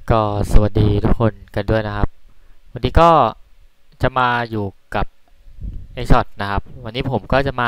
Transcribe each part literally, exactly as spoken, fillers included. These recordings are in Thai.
ก็สวัสดีทุกคนกันด้วยนะครับวันนี้ก็จะมาอยู่กับไอช็อตนะครับวันนี้ผมก็จะมา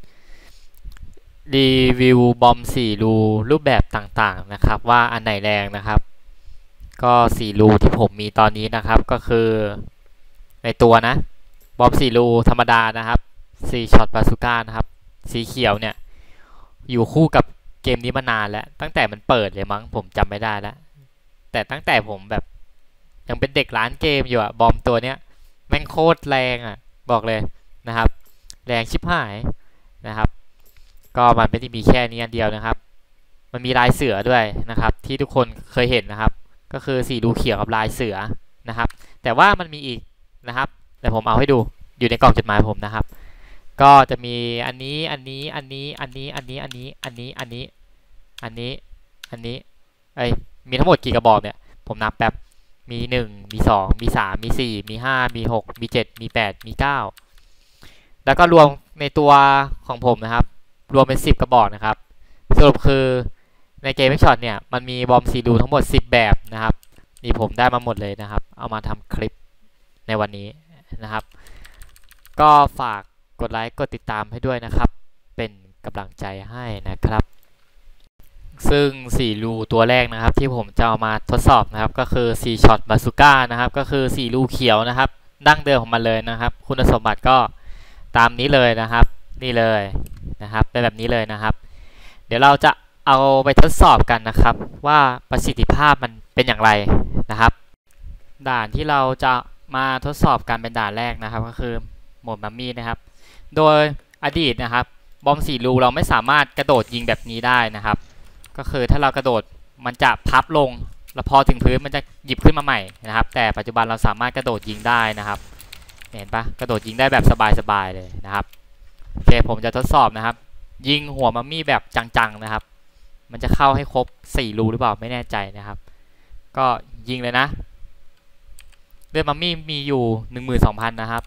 รีวิวบอมสี่รูรูปแบบต่างๆนะครับว่าอันไหนแรงนะครับก็สี่รูที่ผมมีตอนนี้นะครับก็คือในตัวนะบอมสี่รูธรรมดานะครับสี่ช็อตบาซูก้านะครับสีเขียวเนี่ยอยู่คู่กับเกมนี้มานานแล้วตั้งแต่มันเปิดเลยมั้งผมจำไม่ได้แล้วแต่ตั้งแต่ผมแบบยังเป็นเด็กร้านเกมอยู่อะบอมตัวเนี้ยแม่งโคตรแรงอะบอกเลยนะครับแรงชิบหายนะครับก็มันไม่ได้มีแค่นี้อันเดียวนะครับมันมีลายเสือด้วยนะครับที่ทุกคนเคยเห็นนะครับก็คือสีดูเขียวกับลายเสือนะครับแต่ว่ามันมีอีกนะครับแต่ผมเอาให้ดูอยู่ในกล่องจดหมายผมนะครับก็จะมีอันนี้อันนี้อันนี้อันนี้อันนี้อันนี้อันนี้อันนี้อันนี้อันนี้ไอมีทั้งหมดกี่กระบอกเนี่ยผมนับแป๊บมีหนึ่งมีสองมีสามมีสี่มีห้ามีหกมีเจ็ดมีแปดมีเก้าแล้วก็รวมในตัวของผมนะครับรวมเป็นสิบกระบอกนะครับสรุปคือในเกมช็อตเนี่ยมันมีบอมซีดูทั้งหมดสิบแบบนะครับนี่ผมได้มาหมดเลยนะครับเอามาทำคลิปในวันนี้นะครับก็ฝากกดไลค์กดติดตามให้ด้วยนะครับเป็นกำลังใจให้นะครับซึ่งสี่รูตัวแรกนะครับที่ผมจะเอามาทดสอบนะครับก็คือสี่ช็อตบาซูก้านะครับก็คือสี่รูเขียวนะครับดั้งเดิมของมันเลยนะครับคุณสมบัติก็ตามนี้เลยนะครับนี่เลยนะครับเป็นแบบนี้เลยนะครับเดี๋ยวเราจะเอาไปทดสอบกันนะครับว่าประสิทธิภาพมันเป็นอย่างไรนะครับด่านที่เราจะมาทดสอบกันเป็นด่านแรกนะครับก็คือโหมดมัมมี่นะครับโดยอดีตนะครับบอมสี่รูเราไม่สามารถกระโดดยิงแบบนี้ได้นะครับก็คือถ้าเรากระโดดมันจะพับลงแล้วพอถึงพื้นมันจะหยิบขึ้นมาใหม่นะครับแต่ปัจจุบันเราสามารถกระโดดยิงได้นะครับเห็นปะกระโดดยิงได้แบบสบายๆเลยนะครับโอเคผมจะทดสอบนะครับยิงหัวมัมมี่แบบจังๆนะครับมันจะเข้าให้ครบสี่รูหรือเปล่าไม่แน่ใจนะครับก็ยิงเลยนะเลือดมัมมี่มีอยู่ หนึ่งหมื่นสองพัน นะครับ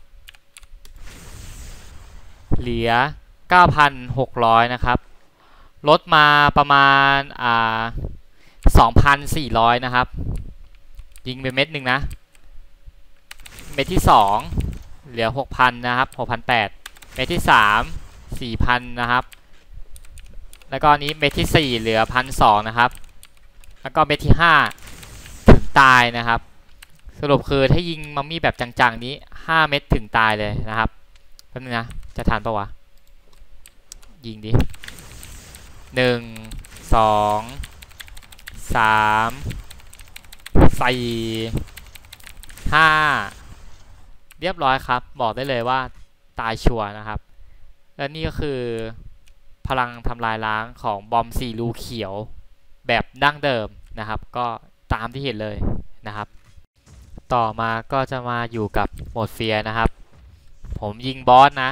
เหลือ เก้าพันหกร้อย นะครับลดมาประมาณอ่า สองพันสี่ร้อย นะครับยิงไปเม็ดหนึ่งนะเม็ดที่สองเหลือ หกพัน นะครับ หกพันแปดร้อย เม็ดที่สาม สี่พัน นะครับแล้วก็นี้เม็ดที่สี่เหลือ หนึ่งพันสองร้อย นะครับแล้วก็เม็ดที่ห้าถึงตายนะครับสรุปคือถ้ายิงมัมมี่แบบจังๆนี้ห้าเม็ดถึงตายเลยนะครับแป๊บนึงนะจะทันปะวะยิงดิหนึ่ง สอง สาม สี่ ห้าเรียบร้อยครับบอกได้เลยว่าตายชัวร์นะครับและนี่ก็คือพลังทำลายล้างของบอมสี่รูเขียวแบบดั้งเดิมนะครับก็ตามที่เห็นเลยนะครับต่อมาก็จะมาอยู่กับโหมดเฟียร์นะครับผมยิงบอสนะ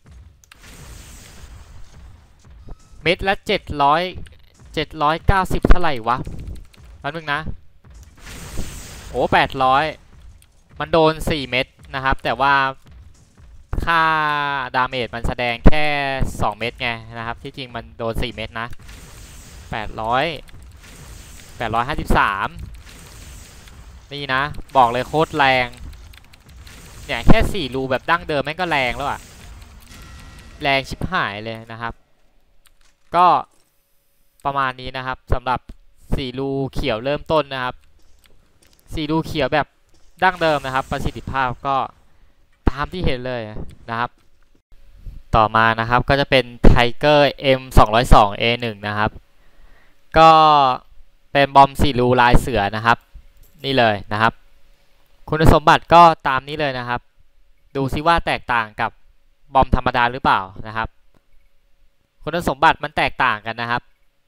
เม็ดละเจ็ดร้อยเจ็ดร้อยเก้าสิบเท่าไหร่วะแป๊บนึงนะโอ้แปดร้อยมันโดนสี่เม็ดนะครับแต่ว่าค่าดาเมจมันแสดงแค่สองเม็ดไงนะครับที่จริงมันโดนสี่เม็ดนะแปดร้อย แปดร้อยห้าสิบสามนี่นะบอกเลยโคตรแรงเนี่ยแค่สี่รูแบบดั้งเดิมแม่งก็แรงแล้วอะแรงชิบหายเลยนะครับก็ประมาณนี้นะครับสำหรับสี่รูเขียวเริ่มต้นนะครับสี่รูเขียวแบบดั้งเดิมนะครับประสิทธิภาพก็ตามที่เห็นเลยนะครับต่อมานะครับก็จะเป็น Tiger เอ็ม สองร้อยสอง เอ หนึ่ง นะครับก็เป็นบอมสี่รูลายเสือนะครับนี่เลยนะครับคุณสมบัติก็ตามนี้เลยนะครับดูซิว่าแตกต่างกับบอมธรรมดาหรือเปล่านะครับคุณสมบัติมันแตกต่างกันนะครับ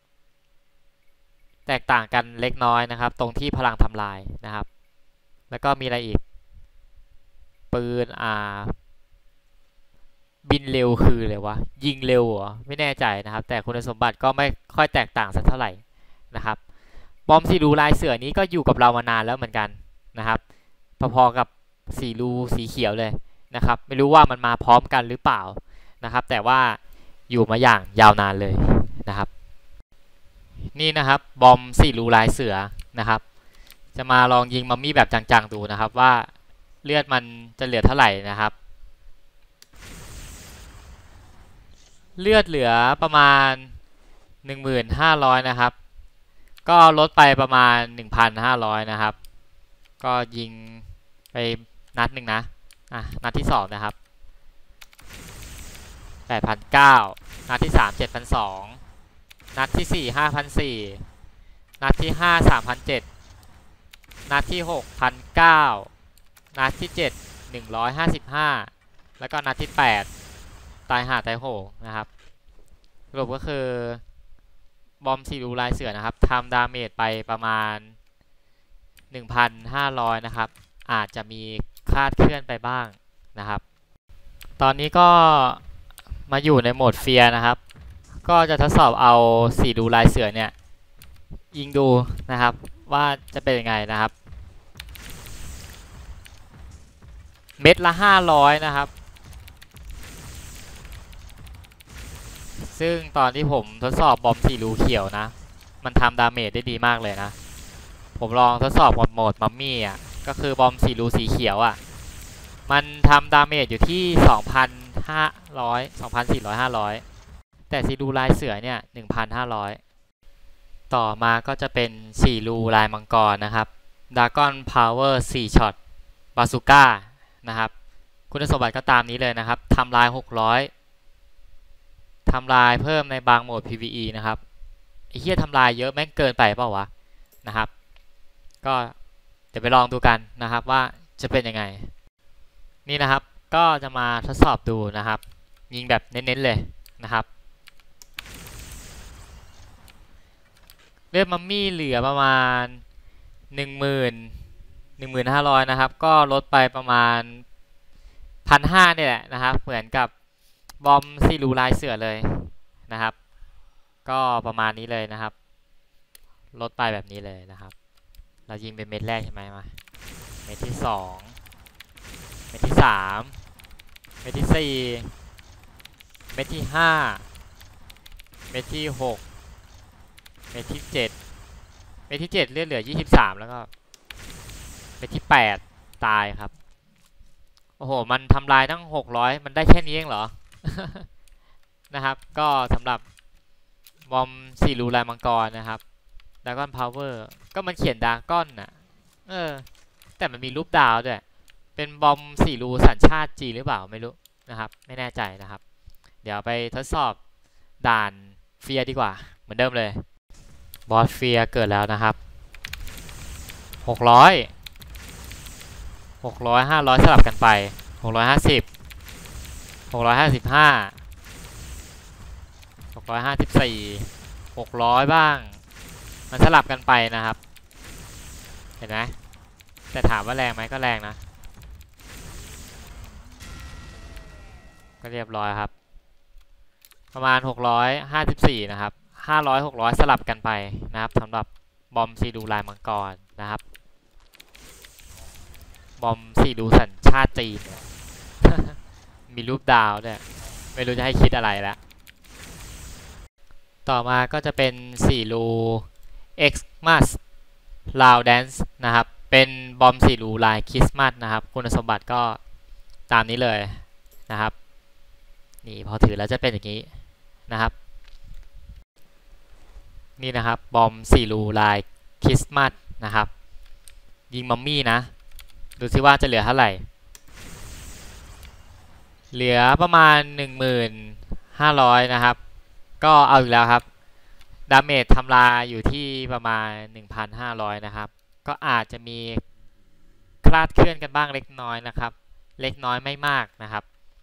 แตกต่างกันเล็กน้อยนะครับตรงที่พลังทำลายนะครับแล้วก็มีอะไรอีกปืนอ่าบินเร็วคืออะไรวะยิงเร็วเหรอไม่แน่ใจนะครับแต่คุณสมบัติก็ไม่ค่อยแตกต่างสักเท่าไหร่นะครับบอมสีรูลายเสือนี้ก็อยู่กับเรามานานแล้วเหมือนกันนะครับพอๆกับสีรูสีเขียวเลยนะครับไม่รู้ว่ามันมาพร้อมกันหรือเปล่านะครับแต่ว่าอยู่มาอย่างยาวนานเลยนะครับนี่นะครับบอมสี่รูลายเสือนะครับจะมาลองยิงมัมมี่แบบจังๆดูนะครับว่าเลือดมันจะเหลือเท่าไหร่นะครับเลือดเหลือประมาณ หนึ่งพันห้าร้อย นะครับก็ลดไปประมาณ หนึ่งพันห้าร้อย นะครับก็ยิงไปนัดหนึ่งนะอ่ะนัดที่สองนะครับ แปดพันเก้าร้อย นัดที่สาม เจ็ดพันสองร้อย นัดที่สี่ ห้าพันสี่ร้อย นัดที่ห้า สามพันเจ็ดร้อย นัดที่หก หนึ่งพันเก้าร้อย นัดที่เจ็ด หนึ่งร้อยห้าสิบห้า แล้วก็นัดที่แปดตายห่าตายโหงนะครับสรุปก็คือบอมซีรูลายเสือนะครับทำดาเมจไปประมาณ หนึ่งพันห้าร้อย นะครับอาจจะมีคลาดเคลื่อนไปบ้างนะครับตอนนี้ก็มาอยู่ในโหมดเฟียร์นะครับก็จะทดสอบเอาสีรูลายเสือเนี่ยยิงดูนะครับว่าจะเป็นยังไงนะครับเม็ดละห้าร้อยนะครับซึ่งตอนที่ผมทดสอบบอมสีรูเขียวนะมันทำดาเมจได้ดีมากเลยนะผมลองทดสอบโหมดโหมดมัมมี่อ่ะก็คือบอมสีรูสีเขียวอ่ะมันทำดาเมจอยู่ที่ สองพันห้าร้อย สองพันสี่ร้อย ห้าร้อย แต่สีรูลายเสือเนี่ย หนึ่งพันห้าร้อย ต่อมาก็จะเป็นสีรูลายมังกรนะครับ Dragon Power สี่ ช็อต บาซูก้านะครับคุณสมบัติก็ตามนี้เลยนะครับทำลายหกร้อยทำลายเพิ่มในบางโหมด พี วี อี นะครับไอ้เหี้ยทำลายเยอะแม่งเกินไปเปล่าวะนะครับก็เดี๋ยวไปลองดูกันนะครับว่าจะเป็นยังไงนี่นะครับก็จะมาทดสอบดูนะครับยิงแบบเน้นๆเลยนะครับเลือดมัมมี่เหลือประมาณ หนึ่งหมื่น หนึ่งพันห้าร้อย นะครับก็ลดไปประมาณ หนึ่งพันห้าร้อย นี่แหละนะครับเหมือนกับบอมซีรูลายเสือเลยนะครับก็ประมาณนี้เลยนะครับลดไปแบบนี้เลยนะครับเรายิงเป็นเม็ดแรกใช่ไหมมาเม็ดที่สองเม็ดที่สามเม็ดที่สี่เม็ดที่ห้าเม็ดที่หกเม็ดที่เจ็ดเม็ดที่เจ็ดเลือดเหลือยี่สิบสามแล้วก็เม็ดที่แปดตายครับโอ้โหมันทำลายตั้งหกร้อยมันได้แค่นี้เองเหรอ นะครับก็สำหรับบอมสีรูลายมังกรนะครับดราก้อนพาวเวอร์ก็มันเขียนดราก้อนน่ะเออแต่มันมีรูปดาวด้วยเป็นบอมสีรูสัญชาติจีนหรือเปล่าไม่รู้นะครับไม่แน่ใจนะครับเดี๋ยวไปทดสอบด่านเฟียดีกว่าเหมือนเดิมเลยบอสเฟียเกิดแล้วนะครับหกร้อย หกร้อย ห้าร้อยสลับกันไปหกร้อยห้าสิบ หกร้อยห้าสิบห้า หกร้อยห้าสิบสี่ หกร้อยบ้างมันสลับกันไปนะครับเห็นไหมแต่ถามว่าแรงไหมก็แรงนะก็เรียบร้อยครับประมาณหกร้อยห้าสิบสี่นะครับห้าร้อย หกร้อยสลับกันไปนะครับสำหรับบอมซีดูลายมังกรนะครับบอมซีดูสัญชาติจีน มีรูปดาวด้วยไม่รู้จะให้คิดอะไรแล้วต่อมาก็จะเป็นสี่รู Xmas Loud Dance นะครับเป็นบอมสี่รูลายคริสต์มาสนะครับคุณสมบัติก็ตามนี้เลยนะครับนี่พอถือแล้วจะเป็นอย่างนี้นะครับนี่นะครับบอมสี่รูลายคริสต์มาสนะครับยิงมัมมี่นะดูซิว่าจะเหลือเท่าไหร่เหลือประมาณ หนึ่งหมื่นห้าร้อย นะครับก็เอาอีกแล้วครับดาเมจทำลายอยู่ที่ประมาณ หนึ่งพันห้าร้อย นะครับก็อาจจะมีคลาดเคลื่อนกันบ้างเล็กน้อยนะครับเล็กน้อยไม่มากนะครับ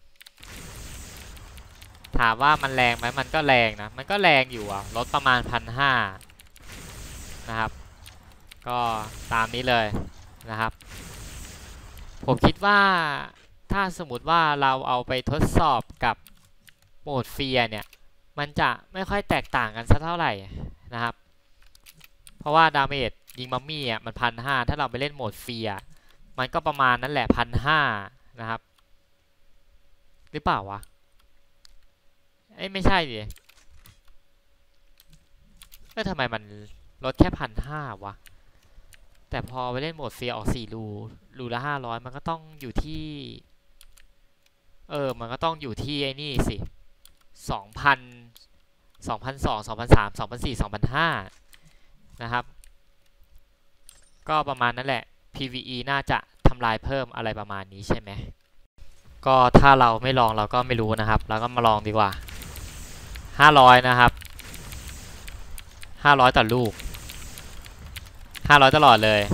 ถามว่ามันแรงไหมมันก็แรงนะมันก็แรงอยู่อ่ะลดประมาณ หนึ่งพันห้าร้อย นะครับก็ตามนี้เลยนะครับผมคิดว่าถ้าสมมติว่าเราเอาไปทดสอบกับโหมดเฟียร์เนี่ยมันจะไม่ค่อยแตกต่างกันสักเท่าไหร่นะครับเพราะว่าดาเมจยิงมัมมี่อ่ะมันพันห้าถ้าเราไปเล่นโหมดเฟียร์มันก็ประมาณนั้นแหละพันห้านะครับหรือเปล่าวะเอ้ยไม่ใช่ดิเออทำไมมันลดแค่พันห้าวะแต่พอไปเล่นโหมดเฟียออกสี่รูรูละห้าร้อยมันก็ต้องอยู่ที่เออมันก็ต้องอยู่ที่ไอ้นี่สิสองพันสองพันสองสองพันสามสองพันสี่สองพันห้านะครับก็ประมาณนั้นแหละ พี วี อี น่าจะทำลายเพิ่มอะไรประมาณนี้ใช่ไหมก็ถ้าเราไม่ลองเราก็ไม่รู้นะครับเราก็มาลองดีกว่าห้าร้อยนะครับห้าร้อยต่อลูกห้าร้อยตลอดเลย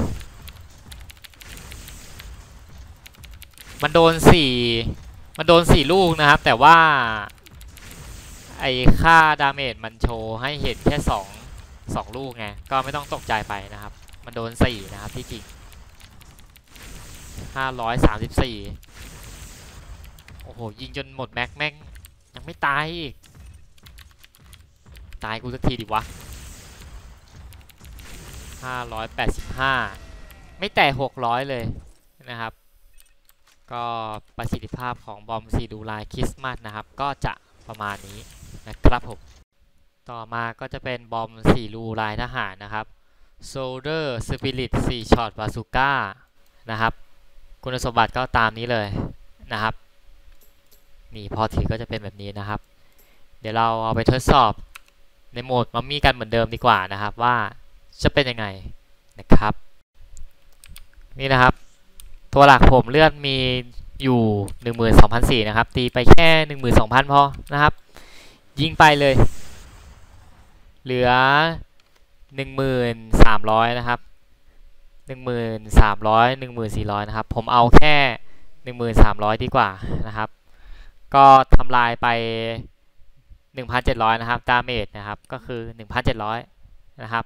มันโดนสี่มันโดนสี่ลูกนะครับแต่ว่าไอค่าดาเมจมันโชว์ให้เห็นแค่สองสองลูกไงก็ไม่ต้องตกใจไปนะครับมันโดนสี่นะครับที่จริงห้าร้อยสามสิบสี่โอ้โหยิงจนหมดแม็กแม่งยังไม่ตายอีกตายกูสักทีดิวะห้าร้อยแปดสิบห้าไม่แตะหกร้อยเลยนะครับก็ประสิทธิภาพของบอมสีดูลายคริสต์มาสนะครับก็จะประมาณนี้นะครับผมต่อมาก็จะเป็นบอมสีรูลายทหารนะครับ Soldier Spirit สี่ช็อตบาซูก้านะครับคุณสมบัติก็ตามนี้เลยนะครับนี่พอถือก็จะเป็นแบบนี้นะครับเดี๋ยวเราเอาไปทดสอบในโหมดมัมมี่กันเหมือนเดิมดีกว่านะครับว่าจะเป็นยังไงนะครับนี่นะครับตัวหลักผมเลือดมีอยู่ หนึ่งหมื่นสองพันสี่ร้อย นะครับตีไปแค่ หนึ่งหมื่นสองพัน พอนะครับยิงไปเลยเหลือ หนึ่งหมื่นสามร้อย นะครับ หนึ่งหมื่นสามร้อย หนึ่งหมื่นสี่ร้อย นะครับผมเอาแค่ หนึ่งหมื่นสามร้อย ดีกว่านะครับก็ทำลายไป หนึ่งพันเจ็ดร้อย นะครับดาเมจนะครับก็คือ หนึ่งพันเจ็ดร้อย นะครับ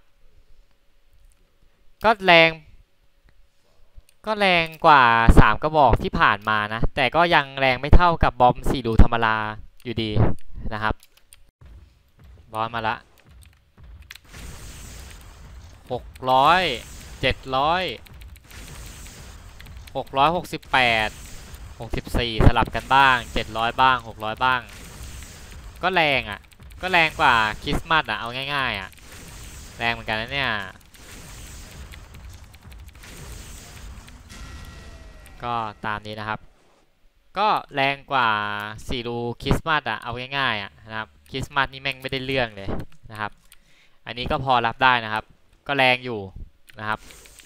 ก็แรงก็แรงกว่าสามกระบอกที่ผ่านมานะแต่ก็ยังแรงไม่เท่ากับบอมสี่รูธรรมดาอยู่ดีนะครับบอลมาละหกร้อยเจ็ดร้อยหกร้อยหกสิบแปด หกสิบสี่สลับกันบ้างเจ็ดร้อยบ้างหกร้อยบ้างก็แรงอ่ะก็แรงกว่าคริสต์มาสอ่ะเอาง่ายๆอ่ะแรงเหมือนกันนะเนี่ยก็ตามนี้นะครับก็แรงกว่าสี่รูคริสต์มาสอ่ะเอาง่ายๆอ่ะนะครับคริสต์มาสนี่แม่งไม่ได้เรื่องเลยนะครับอันนี้ก็พอรับได้นะครับก็แรงอยู่นะครับ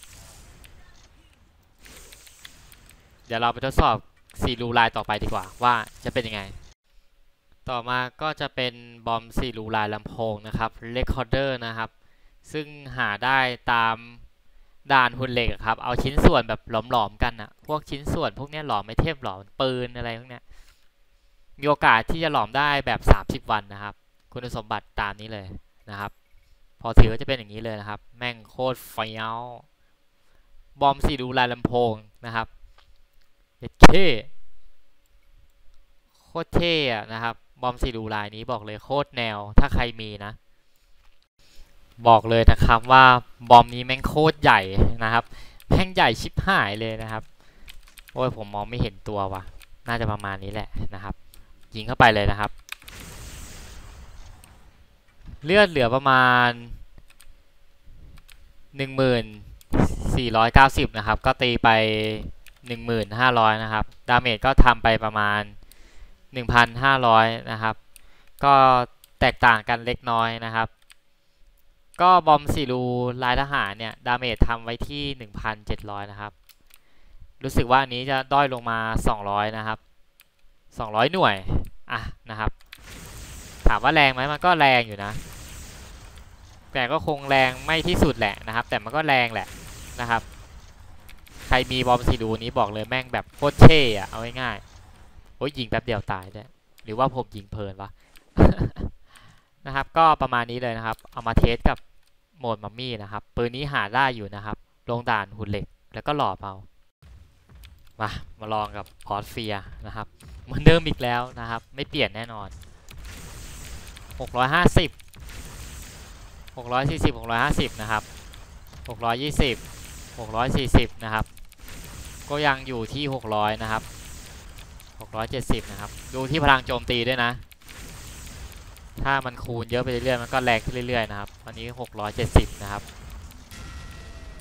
เดี๋ยวเราไปทดสอบสี่รูลายต่อไปดีกว่าว่าจะเป็นยังไงต่อมาก็จะเป็นบอมสี่รูลายลำโพงนะครับเรคคอร์เดอร์นะครับซึ่งหาได้ตามด่านหุ่นเหล็กครับเอาชิ้นส่วนแบบหลอมๆกันอะพวกชิ้นส่วนพวกนี้หลอมไม่เทพหลอมปืนอะไรพวกนี้มีโอกาสที่จะหลอมได้แบบสามสิบวันนะครับคุณสมบัติตามนี้เลยนะครับพอถือจะเป็นอย่างนี้เลยนะครับแม่งโคตรเฟี้ยวบอมสี่รูลายลำโพงนะครับเท่โคตรเท่นะครับบอมสี่รูลายนี้บอกเลยโคตรแนวถ้าใครมีนะบอกเลยนะครับว่าบอมนี้แม่งโคตรใหญ่นะครับแม่งใหญ่ชิบหายเลยนะครับโอ้ยผมมองไม่เห็นตัวว่ะน่าจะประมาณนี้แหละนะครับยิงเข้าไปเลยนะครับเลือดเหลือประมาณ หนึ่งหมื่นสี่ร้อยเก้าสิบ นะครับก็ตีไป หนึ่งหมื่นห้าร้อย นะครับดาเมจก็ทำไปประมาณ หนึ่งพันห้าร้อย นะครับก็แตกต่างกันเล็กน้อยนะครับก็บอมสี่รูลายทหารเนี่ยดาเมจทำไว้ที่ หนึ่งพันเจ็ดร้อย นะครับรู้สึกว่าอันนี้จะด้อยลงมาสองร้อยนะครับสองร้อยหน่วยอ่ะนะครับถามว่าแรงไหมมันก็แรงอยู่นะแต่ก็คงแรงไม่ที่สุดแหละนะครับแต่มันก็แรงแหละนะครับใครมีบอมสี่รูนี้บอกเลยแม่งแบบโคตรเท่อะเอาง่ายๆโอ้ยยิงแป๊บเดียวตายได้หรือว่าผมยิงเพลินวะ นะครับก็ประมาณนี้เลยนะครับเอามาเทสกับโหมดมัมมี่นะครับปืนนี้หาได้อยู่นะครับลงด่านหุ่นเหล็กแล้วก็หล่อเอามามาลองกับพอร์ตเฟียนะครับเหมือนเดิมอีกแล้วนะครับไม่เปลี่ยนแน่นอนหกร้อยห้าสิบ หกร้อยสี่สิบ หกร้อยห้าสิบนะครับหกร้อยยี่สิบ หกร้อยสี่สิบนะครับก็ยังอยู่ที่หกร้อยนะครับหกร้อยเจ็ดสิบนะครับดูที่พลังโจมตีด้วยนะถ้ามันคูณเยอะไปเรื่อยๆมันก็แรงขึ้นเรื่อยๆนะครับอันนี้หกร้อยเจ็ดสิบนะครับ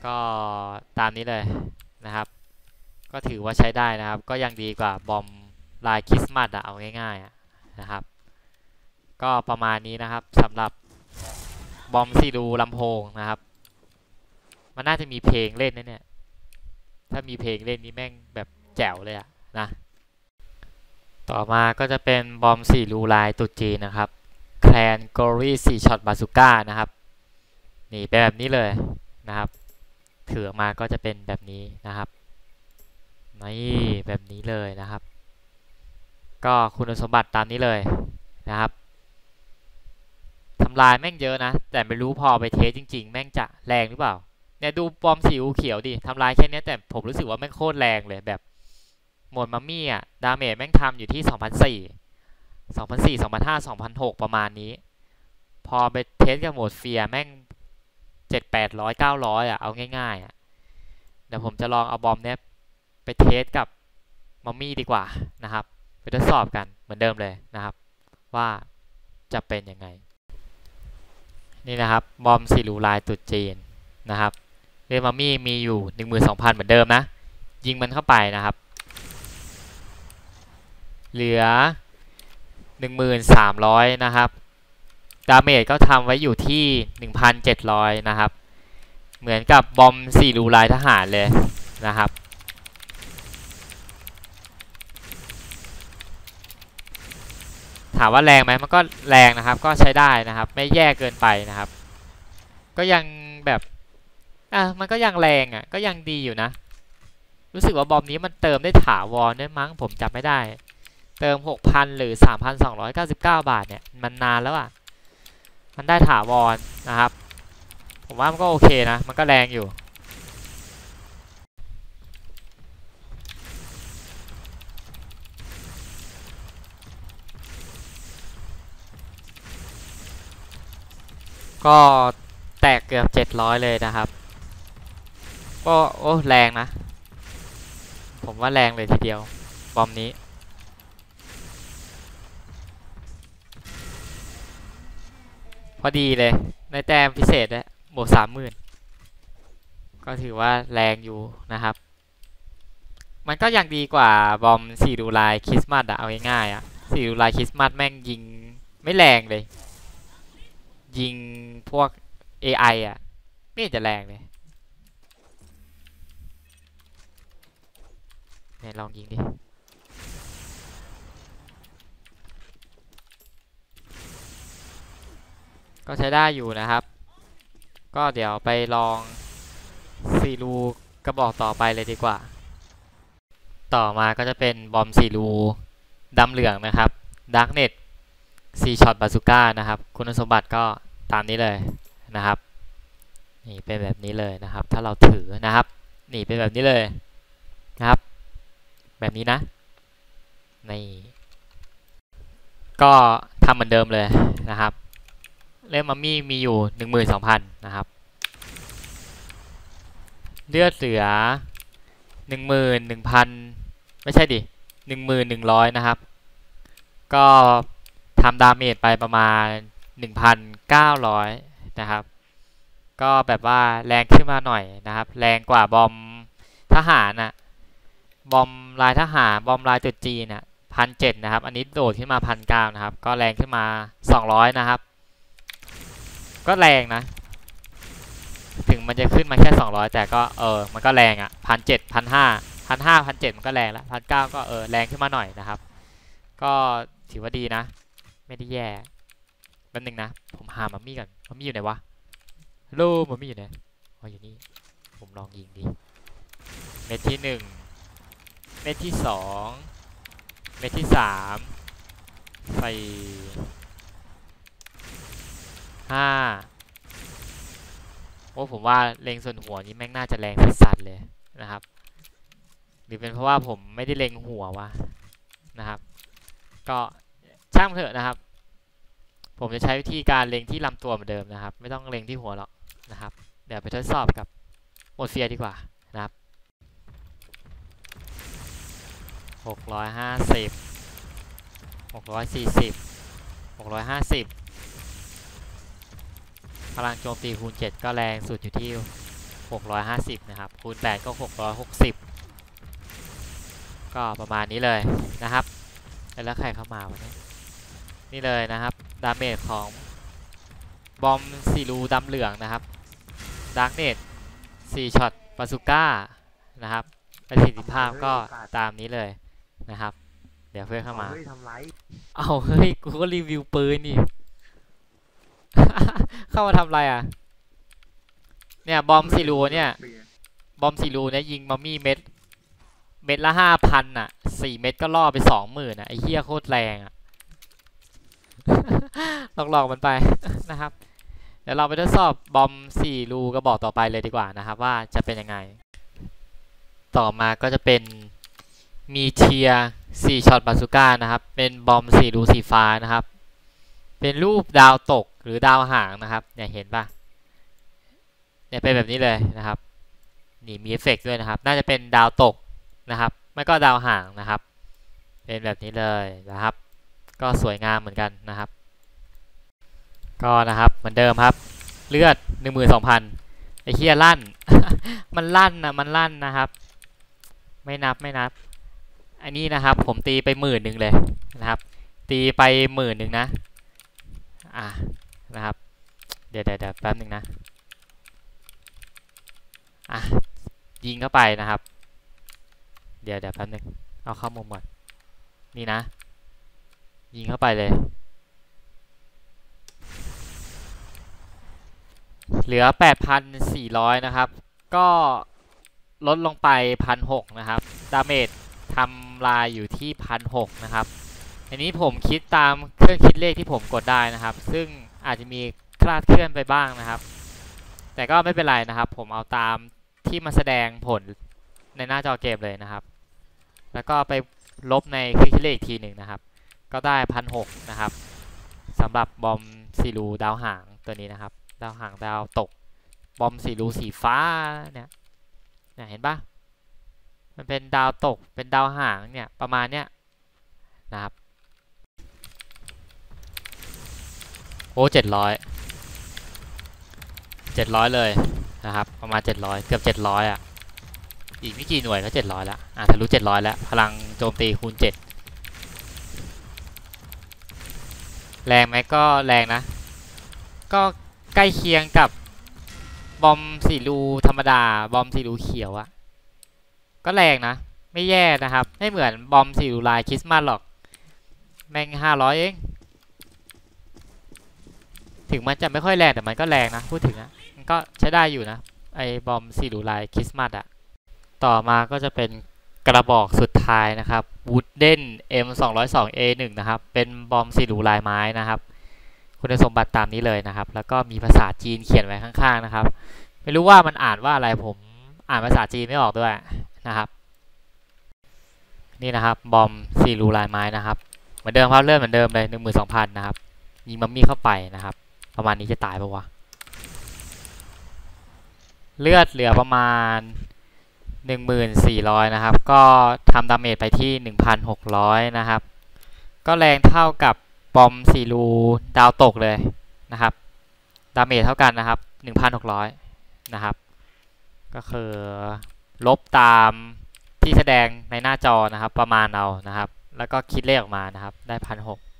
ก็ตามนี้เลยนะครับก็ถือว่าใช้ได้นะครับก็ยังดีกว่าบอมลายคริสต์มาสอะเอาง่ายๆนะครับก็ประมาณนี้นะครับสำหรับบอมซีรูลำโพงนะครับมันน่าจะมีเพลงเล่นนะเนี่ยถ้ามีเพลงเล่นนี่แม่งแบบแจ๋วเลยอะนะต่อมาก็จะเป็นบอมซีรูลายตุจีนนะครับแคลนกอรี่สี่ช็อตบาซูก้านะครับนี่เป็นแบบนี้เลยนะครับถือออกมาก็จะเป็นแบบนี้นะครับนี่แบบนี้เลยนะครับก็คุณสมบัติตามนี้เลยนะครับทำลายแม่งเยอะนะแต่ไม่รู้พอไปเทสจริงๆแม่งจะแรงหรือเปล่าเนี่ยดูบอมสีเขียวดิทำลายแค่นี้แต่ผมรู้สึกว่าแม่งโคตรแรงเลยแบบหมดมัมมี่อ่ะดาเมจแม่งทำอยู่ที่ สองพันสี่ สองพันสี่ สองพันห้า สองพันหก ประมาณนี้พอไปเทสกับโหมดเฟียแม่งเจ็ด แปดร้อย เก้าร้อยอ่ะเอาง่ายๆอ่ะเดี๋ยวผมจะลองเอาบอมเนี้ยไปเทสกับมัมมี่ดีกว่านะครับไปทดสอบกันเหมือนเดิมเลยนะครับว่าจะเป็นยังไงนี่นะครับบอมสีรูลายตุดจีนนะครับเรมัมมี่มีอยู่ หนึ่งหมื่นสองพัน เหมือนเดิมนะยิงมันเข้าไปนะครับเหลือ หนึ่งหมื่นสามร้อย นะครับดาเมจก็ทำไว้อยู่ที่ หนึ่งพันเจ็ดร้อย นะครับเหมือนกับบอมสีรูลายทหารเลยนะครับถามว่าแรงไหมมันก็แรงนะครับก็ใช้ได้นะครับไม่แย่เกินไปนะครับก็ยังแบบอ่ะมันก็ยังแรงอ่ะก็ยังดีอยู่นะรู้สึกว่าบอมนี้มันเติมได้ถาวรด้วยมั้งผมจำไม่ได้เติม หกพัน หรือ สามพันสองร้อยเก้าสิบเก้า บาทเนี่ยมันนานแล้วอ่ะมันได้ถาวรนะครับผมว่ามันก็โอเคนะมันก็แรงอยู่ก็แตกเกือบเจ็ดร้อยเลยนะครับก็โอ้แรงนะผมว่าแรงเลยทีเดียวบอมนี้พอดีเลยในแต้มพิเศษเลยบวกสามหมื่นก็ถือว่าแรงอยู่นะครับมันก็ยังดีกว่าบอมสีรูลายคริสต์มาสอะเอาง่ายๆอะสีรูลายคริสต์มาสแม่งยิงไม่แรงเลยยิงพวก เอ ไอ อ่ะไม่เห็นจะแรงเลยเนี่ยลองยิงดิก็ใช้ได้อยู่นะครับก็เดี๋ยวไปลองสีรูกระบอกต่อไปเลยดีกว่าต่อมาก็จะเป็นบอมสีรูดำเหลืองนะครับดาร์กเน็ตสี่ช็อตบาซูก้านะครับคุณสมบัติก็ตามนี้เลยนะครับนี่เป็นแบบนี้เลยนะครับถ้าเราถือนะครับนี่เป็นแบบนี้เลยนะครับแบบนี้นะนี่ก็ทำเหมือนเดิมเลยนะครับเล่มมัมมี่มีอยู่ หนึ่งหมื่นสองพัน นะครับเลือดเหลือ หนึ่งหมื่นหนึ่งพัน ไม่ใช่ดิ หนึ่งหมื่นหนึ่งร้อย นะครับก็ทำดาเมจไปประมาณ หนึ่งพันเก้าร้อย นะครับก็แบบว่าแรงขึ้นมาหน่อยนะครับแรงกว่าบอมทหารน่ะบอมลายทหารบอมลายจุดจีนน่ะ หนึ่งพันเจ็ดร้อย นะครับอันนี้โดดขึ้นมา หนึ่งพันเก้าร้อย นะครับก็แรงขึ้นมาสองร้อยนะครับก็แรงนะถึงมันจะขึ้นมาแค่สองร้อยแต่ก็เออมันก็แรงอ่ะ หนึ่งพันเจ็ดร้อย หนึ่งพันห้าร้อย หนึ่งพันห้าร้อย หนึ่งพันเจ็ดร้อย มันก็แรงแล้ว หนึ่งพันเก้าร้อย ก็เออแรงขึ้นมาหน่อยนะครับก็ถือว่าดีนะไม่ได้แย่แป๊บนึงนะผมหามัมมี่ก่อนมัมมี่อยู่ไหนวะฮัลโหลมัมมี่อยู่ไหนอ๋ออยู่นี่ผมลองยิงดิเม็ดที่หนึ่งเม็ดที่สองเม็ดที่สามสี่ห้าโอ้ผมว่าเล็งส่วนหัวนี้แม่งน่าจะแรงสัสๆเลยนะครับหรือเป็นเพราะว่าผมไม่ได้เล็งหัววะนะครับก็ช่างเถอะนะครับผมจะใช้วิธีการเล็งที่ลำตัวเหมือนเดิมนะครับไม่ต้องเล็งที่หัวหรอกนะครับเดี๋ยวไปทดสอบกับโหมดเฟียร์ดีกว่านะครับหกร้อยห้าสิบ หกร้อยสี่สิบ หกร้อยห้าสิบพลังโจมตีคูณเจ็ดก็แรงสุดอยู่ที่หกร้อยห้าสิบนะครับคูณแปดก็หกร้อยหกสิบก็ประมาณนี้เลยนะครับแล้วใครเข้ามาวะเนี่ยนี่เลยนะครับดาเมจของบอมซีรูดำเหลืองนะครับดาร์กเนตสี่ช็อตบาซูก้านะครับประสิทธิภาพก็ตามนี้เลยนะครับเดี๋ยวเพื่อนเข้ามาเอาเฮ้ยกูก็รีวิวปืนนี่ เข้ามาทำอะไรอ่ะเนี่ยบอมซีรูเนี่ยบอมซีรูเนี่ยยิงมัมมี่เม็ดเม็ดละห้าพันอ่ะสี่เม็ดก็ล่อไปสองหมื่นอ่ะไอ้เหี้ยโคตรแรงอ่ะ ลองๆมันไป นะครับเดี๋ยวเราไปทดสอบบอมสี่รูกระบอกต่อไปเลยดีกว่านะครับว่าจะเป็นยังไงต่อมาก็จะเป็นมีเทียสี่ช็อตบาซูก้านะครับเป็นบอมสี่รูสีฟ้านะครับเป็นรูปดาวตกหรือดาวหางนะครับเนี่ยเห็นปะเนี่ยเป็นแบบนี้เลยนะครับนี่มีเอฟเฟกต์ด้วยนะครับน่าจะเป็นดาวตกนะครับไม่ก็ดาวหางนะครับเป็นแบบนี้เลยนะครับก็สวยงามเหมือนกันนะครับก็นะครับเหมือนเดิมครับเลือด หนึ่งหมื่นสองพัน ไอ้เหี้ยลั่น มันลั่นนะมันลั่นนะครับไม่นับไม่นับอันนี้นะครับผมตีไปหมื่นหนึ่งเลยนะครับตีไปหมื่นหนึ่งนะอ่ะนะครับเดี๋ยวเดี๋ยวแป๊บหนึ่งนะอ่ะยิงเข้าไปนะครับเดี๋ยวเดี๋ยวแป๊บหนึ่งเอาเข้ามุมก่อนนี่นะยิงเข้าไปเลยเหลือ แปดพันสี่ร้อย นะครับก็ลดลงไป หนึ่งพันหกร้อย นะครับดาเมจทำลายอยู่ที่ หนึ่งพันหกร้อย นะครับอันนี้ผมคิดตามเครื่องคิดเลขที่ผมกดได้นะครับซึ่งอาจจะมีคลาดเคลื่อนไปบ้างนะครับแต่ก็ไม่เป็นไรนะครับผมเอาตามที่มาแสดงผลในหน้าจอเกมเลยนะครับแล้วก็ไปลบในเครื่องคิดเลขอีกทีหนึ่งนะครับก็ได้ หนึ่งพันหกร้อย นะครับสำหรับบอมซีรูดาวหางตัวนี้นะครับดาวหางดาวตกบอมสีรูสีฟ้าเนี่ยเนี่ยเห็นปะมันเป็นดาวตกเป็นดาวหางเนี่ยประมาณเนี้ยนะครับโอ้เจ็ดร้อยเจ็ดร้อยเลยนะครับประมาณเจ็ดร้อยเกือบเจ็ดร้อยอ่ะอีกไม่กี่หน่วยก็เจ็ดร้อยแล้วอ่ะทะลุเจ็ดร้อยแล้วพลังโจมตีคูณเจ็ดแรงไหมก็แรงนะก็ใกล้เคียงกับบอมสีรูธรรมดาบอมสีรูเขียวอะก็แรงนะไม่แย่นะครับไม่เหมือนบอมสีรูลายคริสต์มาสหรอกแม่งห้าร้อยเองถึงมันจะไม่ค่อยแรงแต่มันก็แรงนะพูดถึงนะมันก็ใช้ได้อยู่นะไอ้บอมสีรูลายคริสต์มาสอะต่อมาก็จะเป็นกระบอกสุดท้ายนะครับ Wooden เอ็ม สองร้อยสอง เอ หนึ่ง นะครับเป็นบอมสีรูลายไม้นะครับคุณสมบัติตามนี้เลยนะครับแล้วก็มีภาษาจีนเขียนไว้ข้างๆนะครับไม่รู้ว่ามันอ่านว่าอะไรผมอ่านภาษาจีนไม่ออกด้วยนะครับนี่นะครับบอมซีรูลายไม้นะครับเหมือนเดิมครับเลื่อนเหมือนเดิมเลย หนึ่งหมื่นสองพัน นะครับยิงมัมมี่เข้าไปนะครับประมาณนี้จะตายปะวะเลือดเหลือประมาณ หนึ่งหมื่นสี่ร้อย นะครับก็ทำดาเมจไปที่ หนึ่งพันหกร้อย นะครับก็แรงเท่ากับบอมซีรูดาวตกเลยนะครับดาเมจเท่ากันนะครับ หนึ่งพันหกร้อย นะครับก็คือลบตามที่แสดงในหน้าจอนะครับประมาณเอานะครับแล้วก็คิดเลขออกมานะครับได้ หนึ่งพันหกร้อย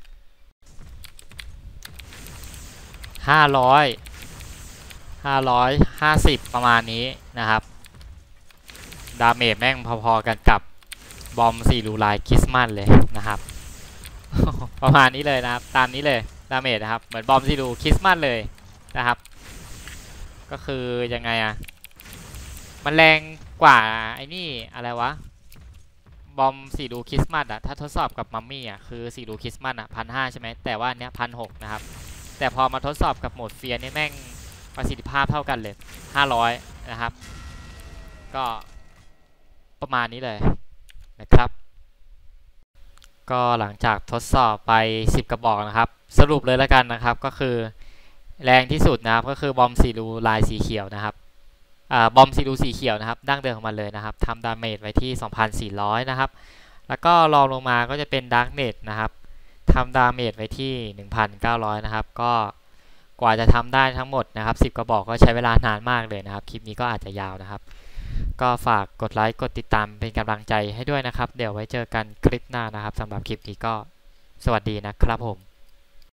ห้าร้อย ห้าร้อยห้าสิบประมาณนี้นะครับดาเมจแม่งพอๆกันกับบอมซีรูลายคริสต์มาสเลยนะครับ ประมาณนี้เลยนะครับตามนี้เลยดาเมจนะครับเหมือนบอมซีรูคริสต์มาสเลยนะครับก็คือยังไงอะมันแรงกว่าไอ้นี่อะไรวะบอมซีรูคริสต์มาสอะถ้าทดสอบกับมัมมี่อะคือซีรูคริสต์มาสอะพันห้าใช่ไหมแต่ว่าเนี้ยพันหกนะครับแต่พอมาทดสอบกับโหมดเฟียร์นี่แม่งประสิทธิภาพเท่ากันเลยห้าร้อยนะครับก็ประมาณนี้เลยนะครับก็หลังจากทดสอบไปสิบกระบอกนะครับสรุปเลยแล้วกันนะครับก็คือแรงที่สุดนะครับก็คือบอมซีรูลายสีเขียวนะครับอ่าบอมซีรูสีเขียวนะครับดั้งเดิมของมันเลยนะครับทำดาเมจไว้ที่ สองพันสี่ร้อย นะครับแล้วก็รองลงมาก็จะเป็นดาร์กเนตนะครับทำดาเมจไว้ที่ หนึ่งพันเก้าร้อย นะครับก็กกว่าจะทำได้ทั้งหมดนะครับสิบกระบอกก็ใช้เวลานานมากเลยนะครับคลิปนี้ก็อาจจะยาวนะครับก็ฝากกดไลค์กดติดตามเป็นกำลังใจให้ด้วยนะครับเดี๋ยวไว้เจอกันคลิปหน้านะครับสำหรับคลิปนี้ก็สวัสดีนะครับผม